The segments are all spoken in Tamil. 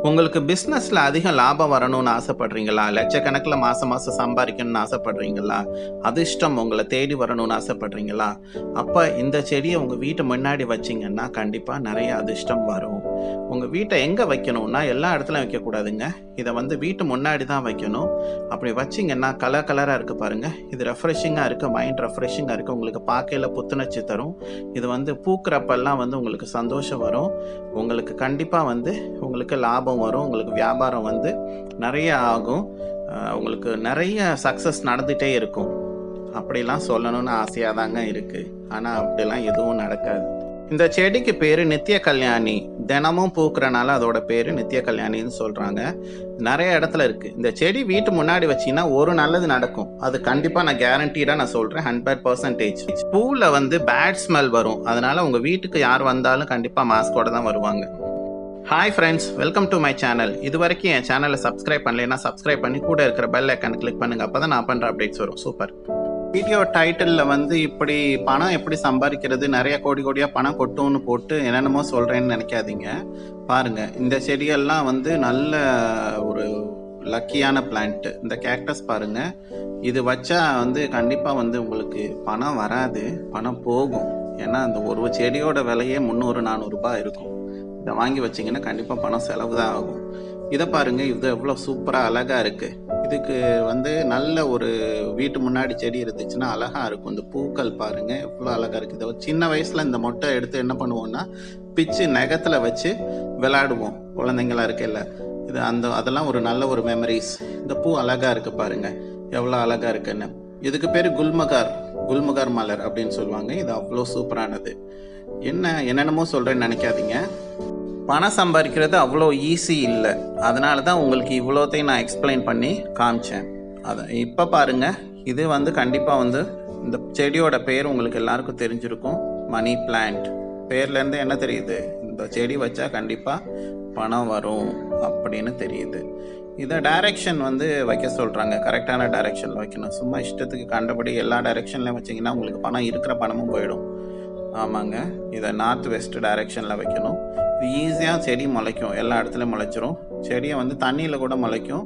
உங்களுக்கு பிசினஸ்ல அதிக லாபம் வரணும்னு ஆசைப்படுறீங்களா? லட்சக்கணக்குல மாசம் மாசம் சம்பாதிக்கணும்னு ஆசைப்படுறீங்களா? அதிர்ஷ்டம் உங்கள தேடி வரணும்னு ஆசைப்படுறீங்களா? அப்ப இந்த செடிய உங்க வீட்டு முன்னாடி வச்சீங்கன்னா, கண்டிப்பா நெறைய அதிர்ஷ்டம் வரும். உங்க வீட்ட எங்க வைக்கணும்னா, எல்லா இடத்துலயும் வைக்கக்கூடாதுங்க. இத வீட்டு முன்னாடி தான் வைக்கணும். அப்படி வச்சீங்கன்னா, கலர் கலரா இருக்கு பாருங்க. இது ரெஃப்ரெஷிங்கா இருக்கு. மைண்ட் ரெஃப்ரெஷிங்கா இருக்கு. உங்களுக்கு பார்க்கையில புத்துணர்ச்சி தரும். இது பூக்குறப்பெல்லாம் உங்களுக்கு சந்தோஷம் வரும். உங்களுக்கு கண்டிப்பா உங்களுக்கு லாபம் வரும். உங்களுக்கு வியாபாரம் நெறைய ஆகும். உங்களுக்கு நெறைய சக்சஸ் நடந்துட்டே இருக்கும். அப்படிலாம் சொல்லணும்னு ஆசையா தாங்க இருக்கு. ஆனா அப்படிலாம் எதுவும் நடக்காது. இந்த செடிக்கு பேரு நித்திய கல்யாணி. தினமும் பூக்குறனால அதோட பேரு நித்திய கல்யாணின்னு சொல்றாங்க. நெறைய இடத்துல இருக்கு. இந்த செடி வீட்டு முன்னாடி வச்சீங்கன்னா ஒரு நல்லது நடக்கும். அது கண்டிப்பா நான் கேரண்டீடா நான் சொல்றேன். 100%. பூல பேட் ஸ்மெல் வரும். அதனால உங்க வீட்டுக்கு யார் வந்தாலும் கண்டிப்பா மாஸ்கோட தான் வருவாங்க. Hi friends, welcome to my channel. இது வரைக்கும் என் சேனலை சப்ஸ்கிரைப் பண்ணலைன்னா சப்ஸ்கிரைப் பண்ணி கூட இருக்கிற பெல் ஐக்கானை கிளிக் பண்ணுங்க. அப்பதான் நான் பண்ற அப்டேட்ஸ் வரும். சூப்பர். வீடியோ டைட்டில்ல இப்படி பணம் எப்படி சம்பாதிக்கிறது, நிறைய கோடி கோடியா பணம் கொட்டும்னு போட்டு என்னென்னமோ சொல்றேன்னு நினைக்காதீங்க. பாருங்க, இந்த செடியெல்லாம் நல்ல ஒரு லக்கியான பிளான்ட். இந்த கேக்டஸ் பாருங்க, இது வச்சா கண்டிப்பா உங்களுக்கு பணம் வராது, பணம் போகும். ஏன்னா அந்த ஒரு செடியோட விலையே 300-400 ரூபாய் இருக்கும். இதை வாங்கி வச்சிங்கன்னா கண்டிப்பாக பணம் செலவு தான் ஆகும். இதை பாருங்க, இது எவ்வளோ சூப்பராக அழகா இருக்கு. இதுக்கு நல்ல ஒரு வீட்டு முன்னாடி செடி இருந்துச்சுன்னா அழகா இருக்கும். இந்த பூக்கள் பாருங்க எவ்வளோ அழகா இருக்கு. இதை சின்ன வயசுல இந்த மொட்டை எடுத்து என்ன பண்ணுவோம்னா பிச்சு நகத்துல வச்சு விளையாடுவோம், குழந்தைங்களா இருக்குல்ல. இது அதெல்லாம் ஒரு நல்ல ஒரு மெமரிஸ். இந்த பூ அழகா இருக்கு பாருங்க, எவ்வளோ அழகா இருக்குன்னு. இதுக்கு பேரு குல்முகார் மலர் அப்படின்னு சொல்லுவாங்க. இது அவ்வளோ சூப்பரானது. என்னென்னமோ சொல்றேன்னு நினைக்காதீங்க. பணம் சம்பாதிக்கிறது அவ்வளோ ஈஸி இல்லை. அதனால தான் உங்களுக்கு இவ்வளோத்தையும் நான் எக்ஸ்பிளைன் பண்ணி காமிச்சேன். அதை இப்போ பாருங்க, இது கண்டிப்பாக இந்த செடியோட பேர் உங்களுக்கு எல்லாருக்கும் தெரிஞ்சிருக்கும். Money plant. பேர்லேருந்து என்ன தெரியுது? இந்த செடி வச்சா கண்டிப்பாக பணம் வரும் அப்படின்னு தெரியுது. இதை டைரக்ஷன் வைக்க சொல்கிறாங்க. கரெக்டான டைரக்ஷனில் வைக்கணும். சும்மா இஷ்டத்துக்கு கண்டபடி எல்லா டைரக்ஷன்லையும் வச்சிங்கன்னா உங்களுக்கு பணம் இருக்கிற பணமும் போயிடும். ஆமாங்க, இதை நார்த் வெஸ்ட் டைரக்ஷனில் வைக்கணும். இது ஈஸியாக செடி முளைக்கும், எல்லா இடத்துலையும் முளைச்சிரும். செடியை தண்ணியில் கூட முளைக்கும்.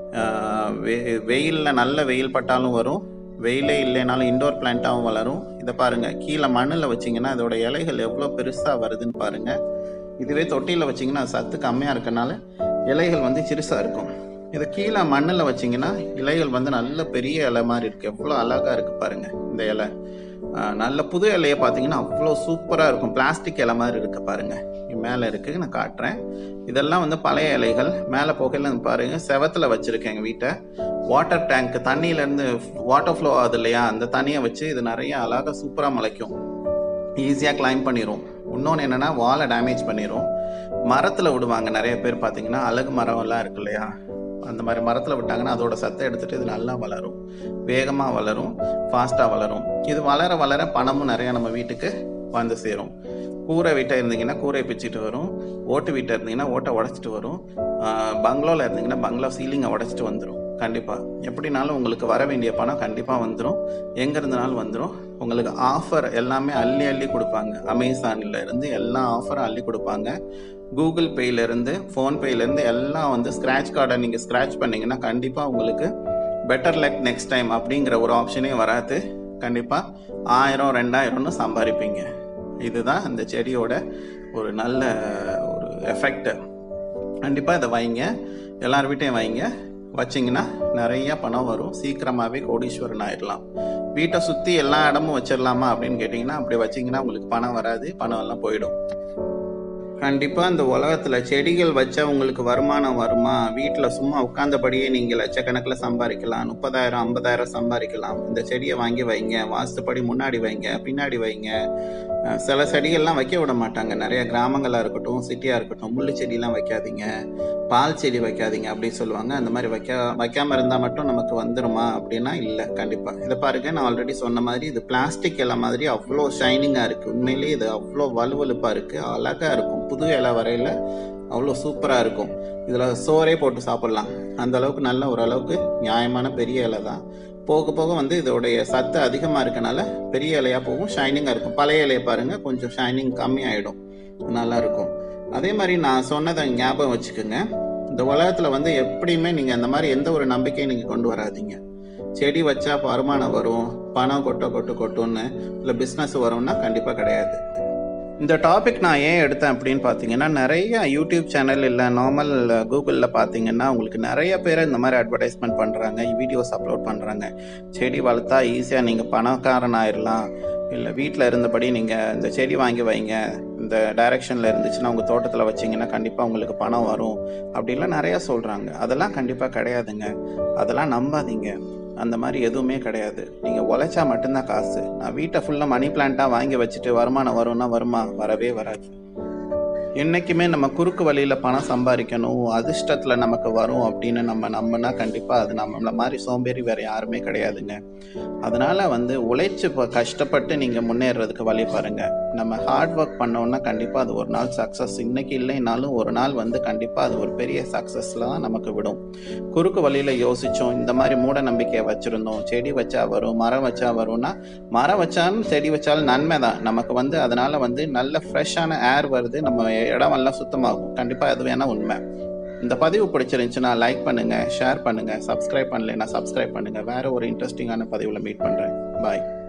வெயிலில் நல்ல வெயில் பட்டாலும் வரும், வெயிலே இல்லைனாலும் இண்டோர் பிளான்ட்டாகவும் வளரும். இதை பாருங்கள், கீழே மண்ணில் வச்சிங்கன்னா அதோட இலைகள் எவ்வளோ பெருசாக வருதுன்னு பாருங்கள். இதுவே தொட்டியில் வச்சிங்கன்னா சத்து கம்மியாக இருக்கனால இலைகள் சிறுசாக இருக்கும். இதை கீழே மண்ணில் வச்சிங்கன்னா இலைகள் நல்ல பெரிய இலை மாதிரி இருக்குது. எவ்வளோ அழகாக இருக்குது பாருங்கள். இந்த இலை நல்ல புது இலையை பார்த்தீங்கன்னா அவ்வளோ சூப்பராக இருக்கும். பிளாஸ்டிக் இலை மாதிரி இருக்கு பாருங்க. மேலே இருக்கு, நான் காட்டுறேன். இதெல்லாம் பழைய இலைகள். மேலே போகையில் பாருங்க, செவத்தில் வச்சிருக்கேன் எங்கள் வீட்டை. வாட்டர் டேங்க், தண்ணியிலேருந்து வாட்டர் ஃப்ளோ ஆகுது இல்லையா, அந்த தண்ணியை வச்சு இது நிறைய அழகாக சூப்பராக முளைக்கும். ஈஸியாக கிளைம் பண்ணிடும். இன்னொன்று என்னென்னா, வாலை டேமேஜ் பண்ணிடும். மரத்தில் விடுவாங்க நிறைய பேர் பார்த்தீங்கன்னா, அழகு மரம் எல்லாம் இருக்கு இல்லையா, அந்த மாதிரி மரத்தில் விட்டாங்கன்னா அதோட சத்தை எடுத்துகிட்டு இது நல்லா வளரும், வேகமாக வளரும், ஃபாஸ்ட்டாக வளரும். இது வளர வளர பணமும் நிறையா நம்ம வீட்டுக்கு சேரும். கூரை வீட்டை இருந்தீங்கன்னா கூரையை பிச்சுட்டு வரும். ஓட்டு வீட்டை இருந்தீங்கன்னா ஓட்டை உடச்சிட்டு வரும். பங்களாவில் இருந்தீங்கன்னா பங்களா சீலிங்கை உடச்சிட்டு வந்துடும். கண்டிப்பாக எப்படினாலும் உங்களுக்கு வர வேண்டிய பணம் கண்டிப்பாக வந்துடும். எங்கே இருந்தனாலும் வந்துடும். உங்களுக்கு ஆஃபர் எல்லாமே அள்ளி அள்ளி கொடுப்பாங்க. அமேசானில் இருந்து எல்லா ஆஃபரும் அள்ளி கொடுப்பாங்க. கூகுள் பேயிலேருந்து, ஃபோன்பேயிலேருந்து எல்லாம் ஸ்க்ராட்ச் கார்டை நீங்கள் ஸ்க்ராட்ச் பண்ணிங்கன்னா கண்டிப்பாக உங்களுக்கு பெட்டர் லக் நெக்ஸ்ட் டைம் அப்படிங்கிற ஒரு ஆப்ஷனே வராது. கண்டிப்பாக 1000-2000ன்னு சம்பாதிப்பீங்க. இதுதான் இந்த செடியோட ஒரு நல்ல ஒரு எஃபெக்ட். கண்டிப்பாக இதை வைங்க, எல்லார் வீட்டையும் வைங்க. வச்சிங்கன்னா நிறைய பணம் வரும். சீக்கிரமாகவே கோடீஸ்வரன் ஆயிடலாம். வீட்டை சுற்றி எல்லா இடமும் வச்சிடலாமா அப்படின்னு கேட்டிங்கன்னா, அப்படி வச்சிங்கன்னா உங்களுக்கு பணம் வராது, பணம் எல்லாம் போயிடும். கண்டிப்பாக இந்த உலகத்தில் செடிகள் வச்சா உங்களுக்கு வருமானம் வருமா? வீட்டில் சும்மா உட்கார்ந்தபடியே நீங்கள் லட்சக்கணக்கில் சம்பாதிக்கலாம். 30,000-50,000 சம்பாதிக்கலாம். இந்த செடியை வாங்கி வைங்க. வாஸ்துப்படி முன்னாடி வைங்க, பின்னாடி வைங்க. சில செடிகள்லாம் வைக்க விட மாட்டாங்க. நிறைய கிராமங்களாக இருக்கட்டும், சிட்டியாக இருக்கட்டும், முள்ளு செடியெலாம் வைக்காதீங்க, பால் செடி வைக்காதீங்க அப்படின்னு சொல்லுவாங்க. அந்த மாதிரி வைக்காமல் இருந்தால் மட்டும் நமக்கு வந்துடுமா அப்படின்னா இல்லை. கண்டிப்பாக இதை பாருங்க, நான் ஆல்ரெடி சொன்ன மாதிரி இது பிளாஸ்டிக் இலை மாதிரி அவ்வளோ ஷைனிங்காக இருக்குது. உண்மையிலேயே இது அவ்வளோ வலுவலுப்பாக இருக்குது, அழகாக இருக்கும். புது இலை வரையில் அவ்வளோ சூப்பராக இருக்கும். இதில் சோறே போட்டு சாப்பிட்லாம். அந்த அளவுக்கு நல்ல ஓரளவுக்கு நியாயமான பெரிய இலை தான். போக போக இதோடைய சத்து அதிகமாக இருக்கனால பெரிய இலையாக போகும், ஷைனிங்காக இருக்கும். பழைய இலையை பாருங்கள், கொஞ்சம் ஷைனிங் கம்மியாயிடும், நல்லா இருக்கும். அதே மாதிரி நான் சொன்னதை ஞாபகம் வச்சுக்கோங்க. இந்த உலகத்தில் வந்து எப்படியுமே நீங்கள் அந்த மாதிரி எந்த ஒரு நம்பிக்கையும் நீங்கள் கொண்டு வராதீங்க. செடி வச்சா வருமானம் வரும், பணம் கொட்டுன்னு, இல்லை பிஸ்னஸ் வரும்னா கண்டிப்பாக கிடையாது. இந்த டாபிக் நான் ஏன் எடுத்தேன் அப்படின்னு பார்த்தீங்கன்னா, நிறைய யூடியூப் சேனல் இல்லை நார்மல் கூகுளில் பார்த்தீங்கன்னா உங்களுக்கு நிறைய பேர் இந்த மாதிரி அட்வர்டைஸ்மெண்ட் பண்ணுறாங்க, வீடியோஸ் அப்லோட் பண்ணுறாங்க. செடி வளர்த்தா ஈஸியாக நீங்கள் பணக்காரன் ஆயிடலாம், இல்லை வீட்டில் இருந்தபடி நீங்கள் இந்த செடி வாங்கி வைங்க, இந்த டைரெக்ஷனில் இருந்துச்சுன்னா உங்கள் தோட்டத்தில் வச்சிங்கன்னா கண்டிப்பாக உங்களுக்கு பணம் வரும் அப்படின்லாம் நிறையா சொல்கிறாங்க. அதெல்லாம் கண்டிப்பாக கிடையாதுங்க. அதெல்லாம் நம்பாதீங்க. அந்த மாதிரி எதுவுமே கிடையாது. நீங்கள் உழைச்சா மட்டும்தான் காசு. நான் வீட்டை ஃபுல்லாக மணி பிளான்ட்டாக வாங்கி வச்சுட்டு வருமானம் வரும்னா வருமா? வரவே வராது. என்றைக்குமே நம்ம குறுக்கு வழியில் பணம் சம்பாதிக்கணும், அதிர்ஷ்டத்தில் நமக்கு வரும் அப்படின்னு நம்ம நம்பினா கண்டிப்பாக அது நம்மள மாதிரி சோம்பேறி வேறு யாருமே கிடையாதுங்க. அதனால் வந்து உழைச்சி இப்போ கஷ்டப்பட்டு நீங்கள் முன்னேறதுக்கு வழி பாருங்கள். நம்ம ஹார்ட் ஒர்க் பண்ணோன்னா கண்டிப்பாக அது ஒரு நாள் சக்ஸஸ், இன்றைக்கி இல்லைனாலும் ஒரு நாள் வந்து கண்டிப்பாக அது ஒரு பெரிய சக்ஸஸில் தான் நமக்கு விடும். குறுக்கு வழியில் யோசித்தோம், இந்த மாதிரி மூட நம்பிக்கையை வச்சுருந்தோம், செடி வச்சா வரும், மரம் வச்சா வரும்னா, மரம் வச்சாலும் செடி வச்சாலும் நன்மை தான் நமக்கு. வந்து அதனால் வந்து நல்ல ஃப்ரெஷ்ஷான ஏர் வருது, நம்ம இடமெல்லாம் சுத்தமாகும். கண்டிப்பாக அது வேணால் உண்மை. இந்த பதிவு பிடிச்சிருந்துச்சுன்னா லைக் பண்ணுங்கள், ஷேர் பண்ணுங்கள், சப்ஸ்கிரைப் பண்ணலைன்னா சப்ஸ்கிரைப் பண்ணுங்கள். வேறு ஒரு இன்ட்ரெஸ்டிங்கான பதிவில் மீட் பண்ணுறேன். பாய்.